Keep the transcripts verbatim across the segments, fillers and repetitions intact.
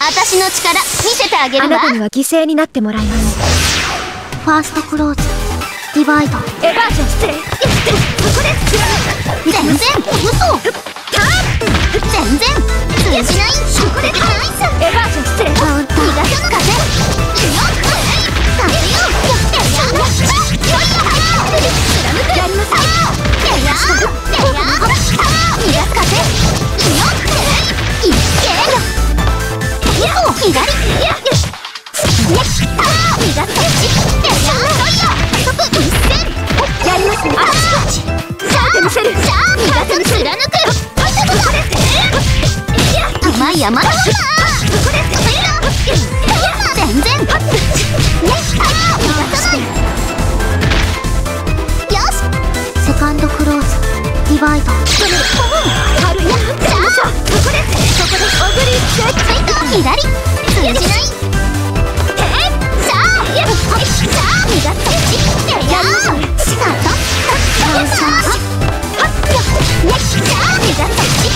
私の力見せてあげるわ。 あなたには犠牲になってもらいます。 ファーストクローズディバイドエバージョン失礼。そこで全然嘘全然通じない。そこでナイスエバージョン失礼。 逃がす風よ風よやややややりなさい。やややや逃がす風よいけ左やよしやった逃がすこっちややそこ一戦やりますね。あっちさあ見せる。さあ逃がす貫く甘い山だわ。全然やった逃がさない。よしセカンドクローズディバイド軽いやさあそこですそこですオグリー左通じない。さあやっさあ逃がすこっちややスタートさあやっ逃がすこっち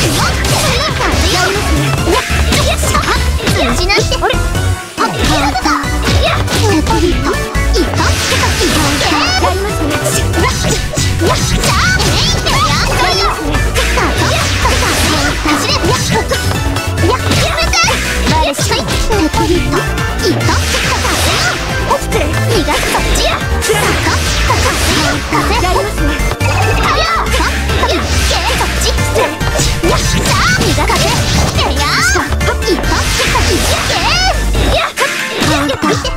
通じないってあれパッカーターやっネトリットいったやりますね。やっやっさあえいややスタート走れやっやっやめてバレスイネトリットいった落ちて逃がすこっちやスタート風やりますね。はやっいっけそっちやっさあ逃がせややいったいっけやっやっ